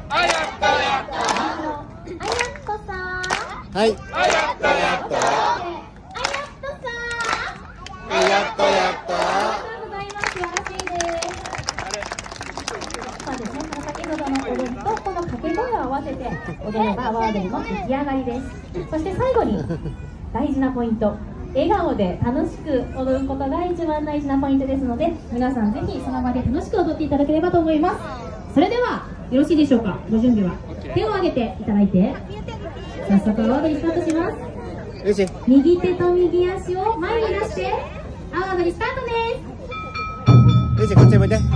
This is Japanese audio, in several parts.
あやっとやっと。 あやっとさん。 はい。あやっとやっと。あやっとやっと。 ありがとうございます。素晴らしいです。そうですね。先ほどの踊りとこの掛け声を合わせて踊れば阿波踊りの出来上がりです。そして最後に大事なポイント。笑顔で楽しく踊ることが一番大事なポイントですので、皆さんぜひその場で楽しく踊っていただければと思います。それではよろしいでしょうか。ご準備は手を挙げていただいて、早速阿波踊りスタートします。右手と右足を前に出して阿波踊りスタートです。 こっち向いて。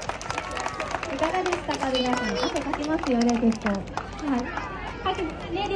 いかがでしたか皆さん。汗かきますよね結構。はい。